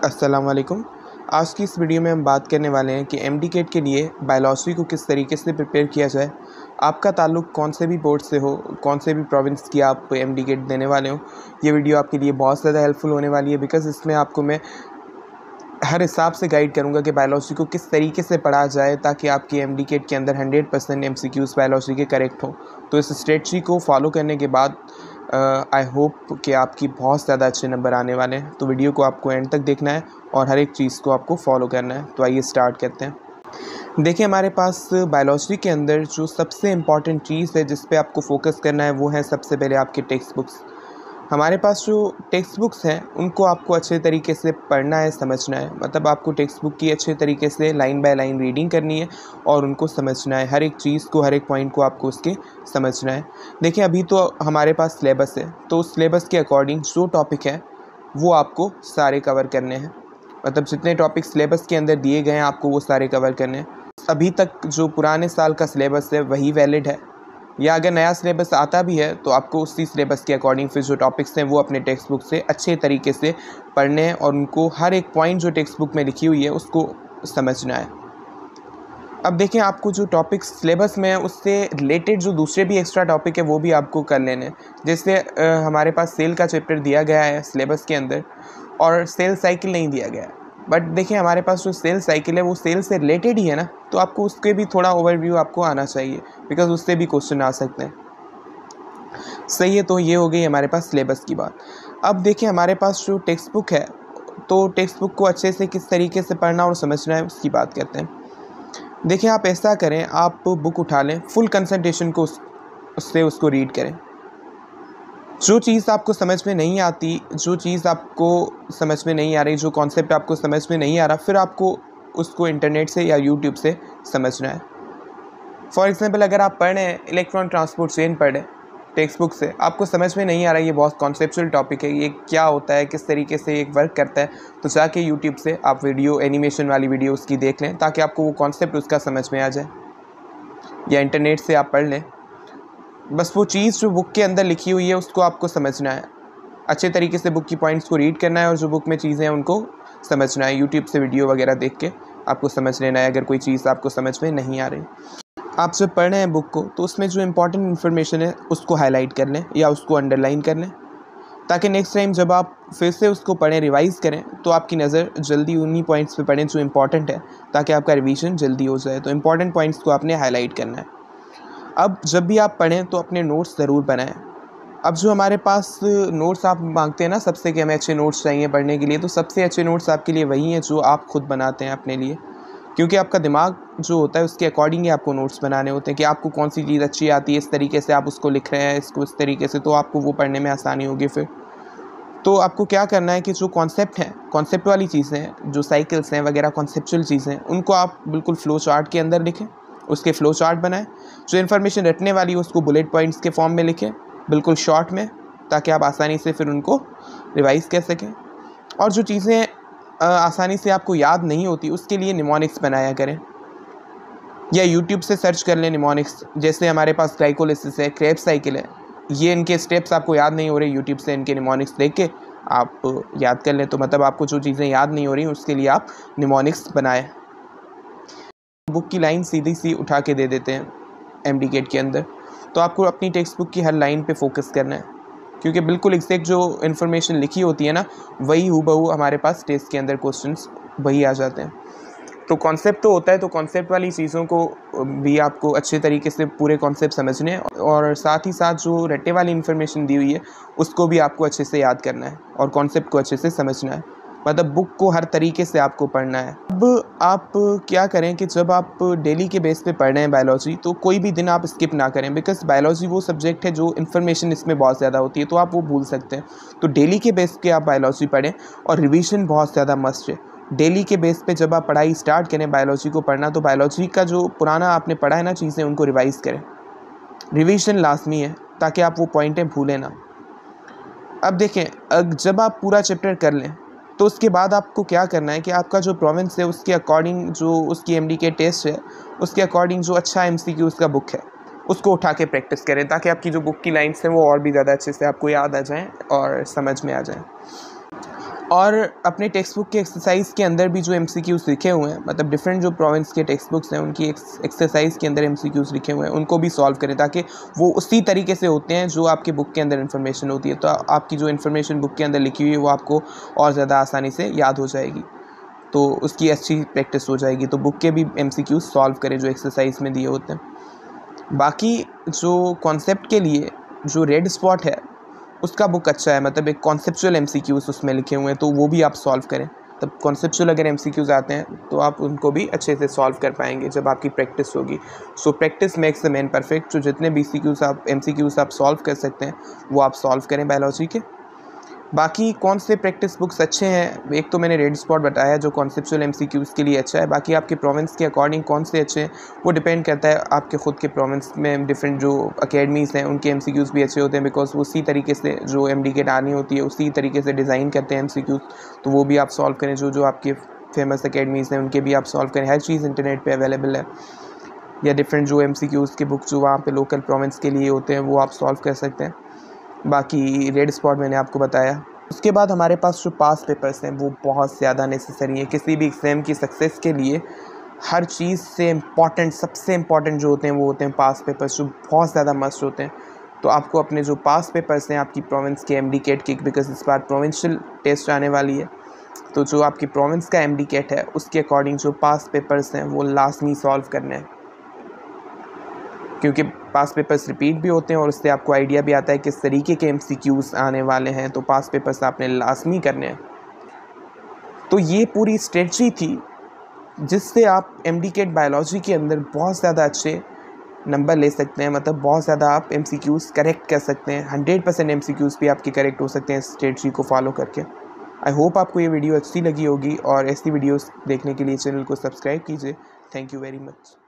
अस्सलाम वालेकुम। आज की इस वीडियो में हम बात करने वाले हैं कि एमडीकेट के लिए बायोलॉजी को किस तरीके से प्रिपेयर किया जाए। आपका ताल्लुक़ कौन से भी बोर्ड से हो, कौन से भी प्रोविंस की आप एमडीकेट देने वाले हो, ये वीडियो आपके लिए बहुत ज़्यादा हेल्पफुल होने वाली है। बिकॉज़ इसमें आपको मैं हर हिसाब से गाइड करूँगा कि बायोलॉजी को किस तरीके से पढ़ा जाए ताकि आपकी एमडीकेट के अंदर 100% एमसीक्यूज़ बायोलॉजी के करेक्ट हों। तो इस स्ट्रेटजी को फॉलो करने के बाद आई होप कि आपकी बहुत ज़्यादा अच्छे नंबर आने वाले हैं। तो वीडियो को आपको एंड तक देखना है और हर एक चीज़ को आपको फॉलो करना है। तो आइए स्टार्ट करते हैं। देखिए, हमारे पास बायोलॉजी के अंदर जो सबसे इम्पॉर्टेंट चीज़ है जिस पे आपको फोकस करना है वो है सबसे पहले आपके टेक्स्ट बुक्स। हमारे पास जो टेक्स्ट बुक्स हैं उनको आपको अच्छे तरीके से पढ़ना है, समझना है। मतलब आपको टेक्स्ट बुक की अच्छे तरीके से लाइन बाय लाइन रीडिंग करनी है और उनको समझना है। हर एक चीज़ को, हर एक पॉइंट को आपको उसके समझना है। देखिए, अभी तो हमारे पास सिलेबस है, तो उस सिलेबस के अकॉर्डिंग जो टॉपिक है वो आपको सारे कवर करने हैं। मतलब जितने टॉपिक सिलेबस के अंदर दिए गए हैं आपको वो सारे कवर करने हैं। अभी तक जो पुराने साल का सिलेबस है वही वैलिड है, या अगर नया सिलेबस आता भी है तो आपको उसी सिलेबस के अकॉर्डिंग फिर जो टॉपिक्स हैं वो अपने टेक्स्ट बुक से अच्छे तरीके से पढ़ने हैं और उनको हर एक पॉइंट जो टेक्स्ट बुक में लिखी हुई है उसको समझना है। अब देखें, आपको जो टॉपिक्स सिलेबस में है उससे रिलेटेड जो दूसरे भी एक्स्ट्रा टॉपिक है वो भी आपको कर लेने हैं। जैसे हमारे पास सेल का चैप्टर दिया गया है सिलेबस के अंदर और सेल साइकिल नहीं दिया गया है। बट देखिए, हमारे पास जो सेल साइकिल है वो सेल से रिलेटेड ही है ना, तो आपको उसके भी थोड़ा ओवरव्यू आपको आना चाहिए, बिकॉज उससे भी क्वेश्चन आ सकते हैं। सही है, तो ये हो गई हमारे पास सिलेबस की बात। अब देखिए, हमारे पास जो टेक्स्ट बुक है, तो टेक्स्ट बुक को अच्छे से किस तरीके से पढ़ना और समझना है उसकी बात करते हैं। देखिए, आप ऐसा करें, आप बुक उठा लें, फुल कंसंट्रेशन को उससे उसको रीड करें। जो चीज़ आपको समझ में नहीं आती, जो चीज़ आपको समझ में नहीं आ रही, जो कॉन्सेप्ट आपको समझ में नहीं आ रहा, फिर आपको उसको इंटरनेट से या यूट्यूब से समझना है। फॉर एग्जांपल, अगर आप पढ़ रहे हैं इलेक्ट्रॉन ट्रांसपोर्ट चेन पढ़ रहे हैं टेक्स्ट बुक से, आपको समझ में नहीं आ रहा, ये बहुत कॉन्सेप्चुअल टॉपिक है, ये क्या होता है, किस तरीके से ये वर्क करता है, तो जाके यूट्यूब से आप वीडियो, एनिमेशन वाली वीडियो उसकी देख लें ताकि आपको वो कॉन्सेप्ट उसका समझ में आ जाए, या इंटरनेट से आप पढ़ लें। बस वो चीज़ जो बुक के अंदर लिखी हुई है उसको आपको समझना है, अच्छे तरीके से बुक की पॉइंट्स को रीड करना है और जो बुक में चीज़ें हैं उनको समझना है। यूट्यूब से वीडियो वगैरह देख के आपको समझ लेना है अगर कोई चीज़ आपको समझ में नहीं आ रही। आप जब पढ़ रहे हैं बुक को तो उसमें जो इंपॉर्टेंट इन्फॉर्मेशन है उसको हाईलाइट कर लें या उसको अंडरलाइन कर लें, ताकि नेक्स्ट टाइम जब आप फिर से उसको पढ़ें, रिवाइज़ करें, तो आपकी नज़र जल्दी उन्हीं पॉइंट्स पे पढ़ें जो इंपॉर्टेंट है, ताकि आपका रिवीजन जल्दी हो जाए। तो इंपॉर्टेंट पॉइंट्स को आपने हाईलाइट करना है। अब जब भी आप पढ़ें तो अपने नोट्स ज़रूर बनाएं। अब जो हमारे पास नोट्स आप मांगते हैं ना सबसे कि हमें अच्छे नोट्स चाहिए पढ़ने के लिए, तो सबसे अच्छे नोट्स आपके लिए वही हैं जो आप खुद बनाते हैं अपने लिए, क्योंकि आपका दिमाग जो होता है उसके अकॉर्डिंग ही आपको नोट्स बनाने होते हैं कि आपको कौन सी चीज़ अच्छी आती है, इस तरीके से आप उसको लिख रहे हैं, इसको इस तरीके से, तो आपको वो पढ़ने में आसानी होगी फिर। तो आपको क्या करना है कि जो कॉन्सेप्ट हैं, कॉन्सेप्ट वाली चीज़ें हैं, जो साइकिल्स हैं वगैरह, कॉन्सेप्चुअल चीज़ें हैं, उनको आप बिल्कुल फ्लो चार्ट के अंदर लिखें, उसके फ्लो चार्ट बनाएं। जो इन्फॉर्मेशन रटने वाली है उसको बुलेट पॉइंट्स के फॉर्म में लिखें, बिल्कुल शॉर्ट में, ताकि आप आसानी से फिर उनको रिवाइज़ कर सकें। और जो चीज़ें आसानी से आपको याद नहीं होती उसके लिए निमोनिक्स बनाया करें, या यूट्यूब से सर्च कर लें निमोनिक्स। जैसे हमारे पास ग्लाइकोलिसिस है, क्रेब्स साइकिल है, ये इनके स्टेप्स आपको याद नहीं हो रहे, यूट्यूब से इनके निमोनिक्स देख के आप याद कर लें। तो मतलब आपको जो चीज़ें याद नहीं हो रही उसके लिए आप निमोनिक्स बनाएं। बुक की लाइन सीधी सी उठा के दे देते हैं एमडीकेट के अंदर, तो आपको अपनी टेक्स्ट बुक की हर लाइन पे फोकस करना है, क्योंकि बिल्कुल एग्जैक्ट जो इन्फॉर्मेशन लिखी होती है ना वही हूबहू हमारे पास टेस्ट के अंदर क्वेश्चंस वही आ जाते हैं। तो कॉन्सेप्ट तो होता है, तो कॉन्सेप्ट वाली चीज़ों को भी आपको अच्छे तरीके से पूरे कॉन्सेप्ट समझने हैं, और साथ ही साथ जो रट्टे वाली इन्फॉर्मेशन दी हुई है उसको भी आपको अच्छे से याद करना है और कॉन्सेप्ट को अच्छे से समझना है। मतलब बुक को हर तरीके से आपको पढ़ना है। अब आप क्या करें कि जब आप डेली के बेस पे पढ़ रहे हैं बायोलॉजी, तो कोई भी दिन आप स्किप ना करें, बिकॉज बायोलॉजी वो सब्जेक्ट है जो इन्फॉर्मेशन इसमें बहुत ज़्यादा होती है, तो आप वो भूल सकते हैं। तो डेली के बेस पे आप बायोलॉजी पढ़ें और रिवीजन बहुत ज़्यादा मस्ट है। डेली के बेस पे जब आप पढ़ाई स्टार्ट करें बायोलॉजी को पढ़ना, तो बायोलॉजी का जो पुराना आपने पढ़ा है ना चीज़ें, उनको रिवाइज़ करें। रिवीजन लाजमी है ताकि आप वो पॉइंटें भूलें ना। अब देखें, जब आप पूरा चैप्टर कर लें तो उसके बाद आपको क्या करना है कि आपका जो प्रोविंस है उसके अकॉर्डिंग, जो उसकी एमडीके टेस्ट है उसके अकॉर्डिंग जो अच्छा एमसीक्यूज़ का बुक है उसको उठा के प्रैक्टिस करें, ताकि आपकी जो बुक की लाइन्स हैं वो और भी ज़्यादा अच्छे से आपको याद आ जाएँ और समझ में आ जाएँ। और अपने टेक्स्ट बुक के एक्सरसाइज के अंदर भी जो MCQs लिखे हुए हैं, मतलब डिफरेंट जो प्रोविंस के टेक्स्ट बुक्स हैं उनकी एक्सरसाइज के अंदर MCQs लिखे हुए हैं, उनको भी सॉल्व करें ताकि वो उसी तरीके से होते हैं जो आपके बुक के अंदर इन्फॉर्मेशन होती है। तो आपकी जो इन्फॉर्मेशन बुक के अंदर लिखी हुई है वो आपको और ज़्यादा आसानी से याद हो जाएगी, तो उसकी अच्छी प्रैक्टिस हो जाएगी। तो बुक के भी MCQs सॉल्व करें जो एक्सरसाइज में दिए होते हैं। बाकी जो कॉन्सेप्ट के लिए जो रेड स्पॉट है उसका बुक अच्छा है, मतलब एक कॉन्सेप्चुअल MCQs उसमें लिखे हुए हैं, तो वो भी आप सॉल्व करें। तब कॉन्सेप्चुअल अगर MCQs आते हैं तो आप उनको भी अच्छे से सॉल्व कर पाएंगे जब आपकी प्रैक्टिस होगी। So practice makes the man perfect. तो जितने भी MCQs आप सॉल्व कर सकते हैं वो आप सॉल्व करें बायोलॉजी के। बाकी कौन से प्रैक्टिस बुक्स अच्छे हैं, एक तो मैंने रेड स्पॉट बताया जो कॉन्सेप्चुअल MCQs के लिए अच्छा है। बाकी आपके प्रोविंस के अकॉर्डिंग कौन से अच्छे हैं वो डिपेंड करता है आपके ख़ुद के प्रोविंस में। डिफरेंट जो अकेडमीज़ हैं उनके MCQs भी अच्छे होते हैं, बिकॉज उसी तरीके से जो MDKT आनी होती है उसी तरीके से डिज़ाइन करते हैं MCQs। तो वो भी आप सॉल्व करें, जो आपके फेमस अकेडमीज़ हैं उनके भी आप सॉल्व करें। हर चीज़ इंटरनेट पर अवेलेबल है, या डिफरेंट जो MCQs के बुक जो वहाँ पर लोकल प्रोविंस के लिए होते हैं वो आप सॉल्व कर सकते हैं। बाकी रेड स्पॉट मैंने आपको बताया। उसके बाद हमारे पास जो पास पेपर्स हैं वो बहुत ज़्यादा नेसेसरी हैं किसी भी एग्ज़ाम की सक्सेस के लिए। हर चीज़ से इम्पॉर्टेंट, सबसे इम्पॉर्टेंट जो होते हैं वो होते हैं पास पेपर्स, जो बहुत ज़्यादा मस्ट होते हैं। तो आपको अपने जो पास पेपर्स हैं आपकी प्रोविंस के MDKT के, बिकॉज इस बार प्रोविंशियल टेस्ट आने वाली है, तो जो आपकी प्रोविंस का MDKT है उसके अकॉर्डिंग जो पास पेपर्स हैं वो लाजमी सॉल्व करने हैं, क्योंकि पास पेपर्स रिपीट भी होते हैं और उससे आपको आइडिया भी आता है किस तरीके के MCQs आने वाले हैं। तो पास पेपर्स आपने लाजमी करने हैं। तो ये पूरी स्ट्रेटजी थी जिससे आप MDKT बायोलॉजी के अंदर बहुत ज़्यादा अच्छे नंबर ले सकते हैं, मतलब बहुत ज़्यादा आप MCQs करेक्ट कर सकते हैं। 100% MCQs भी आपके करेक्ट हो सकते हैं इस स्ट्रेटजी को फॉलो करके। आई होप आपको ये वीडियो अच्छी लगी होगी, और ऐसी वीडियोस देखने के लिए चैनल को सब्सक्राइब कीजिए। Thank you very much.